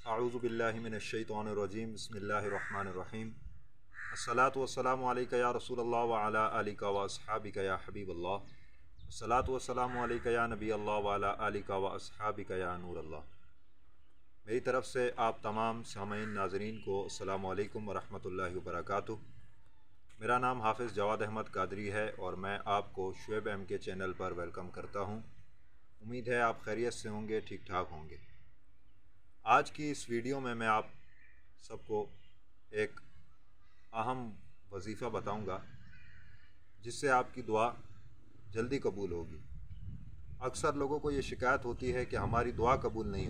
अऊज़ु बिल्लाहि मिनश्शैतानिर्रजीम बिस्मिल्लाहिर्रहमानिर्रहीम अस्सलातु वस्सलामु अलैका या रसूलल्लाह व अला आलिका व अस्हाबिका या हबीबल्लाह अस्सलातु वस्सलामु अलैका या नबी अल्लाह व अला आलिका व अस्हाबिका या नूर अल्लाह। मेरी तरफ़ से आप तमाम सामीन नाज़रीन को अस्सलामु अलैकुम व रहमतुल्लाहि व बरकातुहू। मेरा नाम हाफ़िज़ जवाद अहमद कादरी है और मैं आपको शुएब एम के चैनल पर वेलकम करता हूँ। उम्मीद है आप खैरियत से होंगे, ठीक ठाक होंगे। आज की इस वीडियो में मैं आप सबको एक अहम वजीफ़ा बताऊंगा जिससे आपकी दुआ जल्दी कबूल होगी। अक्सर लोगों को ये शिकायत होती है कि हमारी दुआ कबूल नहीं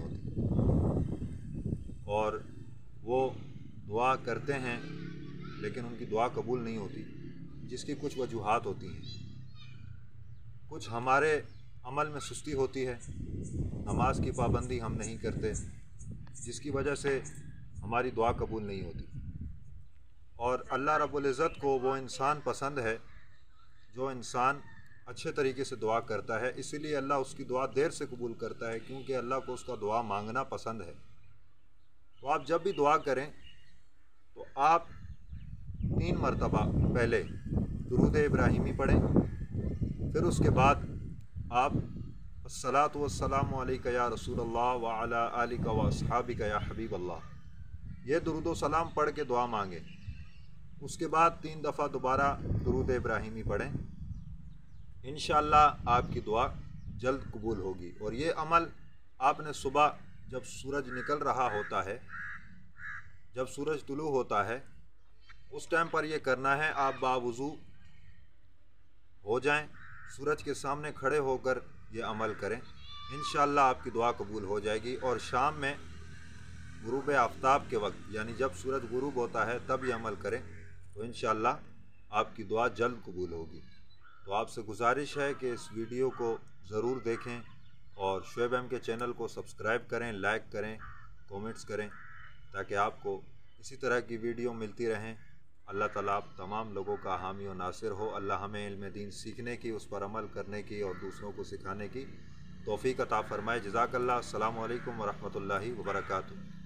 होती और वो दुआ करते हैं लेकिन उनकी दुआ कबूल नहीं होती, जिसकी कुछ वजूहात होती हैं। कुछ हमारे अमल में सुस्ती होती है, नमाज की पाबंदी हम नहीं करते, जिसकी वजह से हमारी दुआ कबूल नहीं होती। और अल्लाह रब्बुल इज़्ज़त को वो इंसान पसंद है जो इंसान अच्छे तरीके से दुआ करता है, इसीलिए अल्लाह उसकी दुआ देर से कबूल करता है, क्योंकि अल्लाह को उसका दुआ मांगना पसंद है। तो आप जब भी दुआ करें तो आप 3 मरतबा पहले दुरूद इब्राहिमी पढ़ें, फिर उसके बाद आप अस्सलातु वस्सलामु अलैका या रसूलल्लाह व अला आलिका व अस्हाबिका या हबीबल्लाह, ये दुरूद सलाम पढ़ के दुआ मांगें। उसके बाद 3 दफ़ा दोबारा दुरूद इब्राहिमी पढ़ें। इंशाअल्लाह आपकी दुआ जल्द कबूल होगी। और ये अमल आपने सुबह जब सूरज निकल रहा होता है, जब सूरज तुलू होता है, उस टाइम पर ये करना है। आप बावुज़ू हो जाएं, सूरज के सामने खड़े होकर ये अमल करें, इंशाअल्लाह आपकी दुआ कबूल हो जाएगी। और शाम में गुरूब आफ्ताब के वक्त, यानी जब सूरज गुरूब होता है, तब ये अमल करें तो इंशाअल्लाह आपकी दुआ जल्द कबूल होगी। तो आपसे गुजारिश है कि इस वीडियो को ज़रूर देखें और शुएब एम के चैनल को सब्सक्राइब करें, लाइक करें, कमेंट्स करें, ताकि आपको इसी तरह की वीडियो मिलती रहें। अल्लाह ताला आप तमाम लोगों का हामी और नासिर हो। अल्लाह हमें इल्म दीन सीखने की, उस पर अमल करने की और दूसरों को सिखाने की तौफ़ीक़ अता फ़रमाए। जज़ाकल्लाह। अस्सलामु अलैकुम व रहमतुल्लाहि व बरकातुहू।